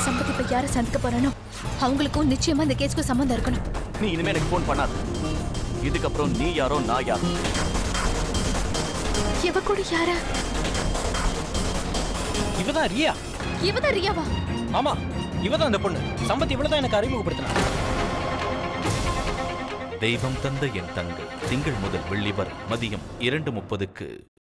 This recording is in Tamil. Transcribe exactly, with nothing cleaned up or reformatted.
சம்பத் இப்ப யாரை சந்திக்க போறானோ அவங்களுக்கும் நிச்சயமா இந்த கேஸ்க்கு சம்பந்தம் இருக்கணும். நீ இனிமே எனக்கு போன் பண்ணாத. இதுக்கப்புறம் நீ யாரோ நான் யாரோ. இவ கூட யாரா? இவதான் ரியா. இவதான் ரியாவா? ஆமா, இவதான் அந்த பொண்ணு. சம்பத் இவ்வளவுதான் எனக்கு அறிமுகப்படுத்தினா. தெய்வம் தந்த என் தங்கை திங்கள் முதல் வெள்ளி வரை மதியம் இரண்டு முப்பதுக்கு.